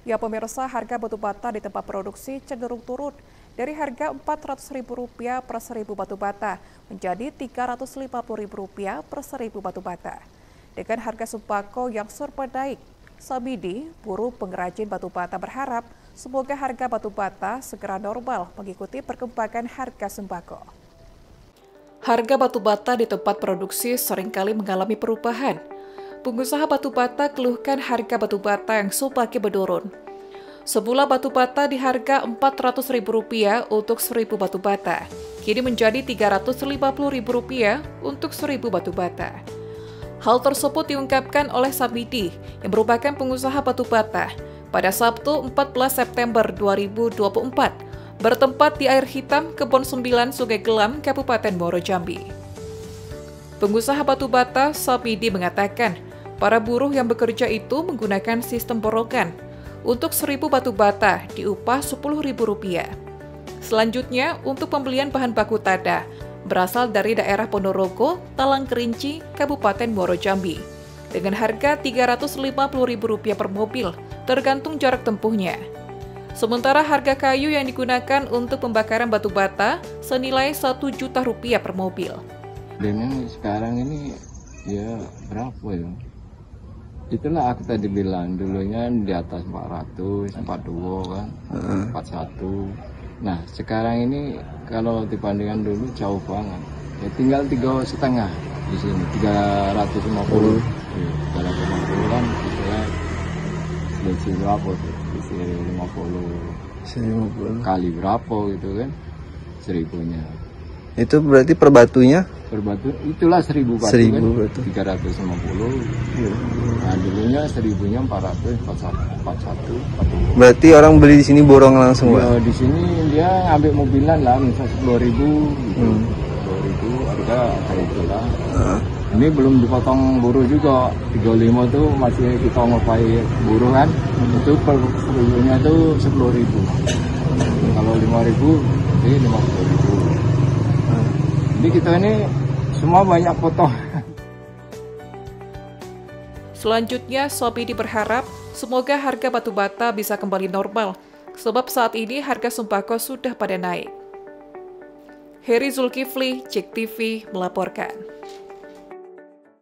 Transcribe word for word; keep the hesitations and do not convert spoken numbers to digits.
Ya pemirsa, harga batu bata di tempat produksi cenderung turun dari harga empat ratus ribu rupiah per seribu batu bata menjadi tiga ratus lima puluh ribu rupiah per seribu batu bata. Dengan harga sembako yang serba naik, Sabidi, buruh pengrajin batu bata berharap semoga harga batu bata segera normal mengikuti perkembangan harga sembako. Harga batu bata di tempat produksi seringkali mengalami perubahan. Pengusaha batu bata keluhkan harga batu bata yang semakin menurun. Semula batu bata di harga empat ratus ribu rupiah untuk seribu batu bata, kini menjadi tiga ratus lima puluh ribu rupiah untuk seribu batu bata. Hal tersebut diungkapkan oleh Sabidi yang merupakan pengusaha batu bata pada Sabtu empat belas September dua ribu dua puluh empat bertempat di Air Hitam, Kebon Sembilan, Sungai Gelam, Kabupaten Muaro Jambi. Pengusaha batu bata Sabidi mengatakan para buruh yang bekerja itu menggunakan sistem borongan. Untuk seribu batu bata diupah sepuluh ribu rupiah. Selanjutnya, untuk pembelian bahan baku tada berasal dari daerah Ponorogo, Talang Kerinci, Kabupaten Muaro Jambi, dengan harga tiga ratus lima puluh ribu rupiah per mobil, tergantung jarak tempuhnya. Sementara harga kayu yang digunakan untuk pembakaran batu bata senilai satu juta rupiah per mobil. Ini sekarang ini ya berapa ya? Itulah aku tadi bilang, dulunya di atas empat ratus, empat puluh dua kan, empat puluh satu. Nah sekarang ini kalau dibandingkan dulu jauh banget. Ya tinggal tiga setengah di sini, tiga ratus lima puluh. tiga ratus lima puluh kan istilahnya selisih berapa tuh? Selisih lima puluh. lima puluh. Kali berapa gitu kan, seribunya. Itu berarti per batunya? Per batu, itulah seribu batu seribu kan, batu. tiga ratus lima puluh. Ya. Nah dulunya seribunya empat ratus, empat puluh satu. Berarti orang beli di sini borong langsung, ya, di sini dia ambil mobilan lah, misal sepuluh ribu, gitu. Hmm. sepuluh ribu, harga kayak itulah. Uh. Ini belum dipotong buruh juga, tiga puluh lima tuh masih kita ngopai buruh kan, hmm. Itu per seribunya tuh sepuluh ribu. Hmm. Kalau lima ribu, jadi lima puluh ribu. Hmm. Jadi kita ini semua banyak potong. Selanjutnya, Sabidi berharap semoga harga batu bata bisa kembali normal, sebab saat ini harga sembako sudah pada naik. Heri Zulkifli, Jek T V melaporkan.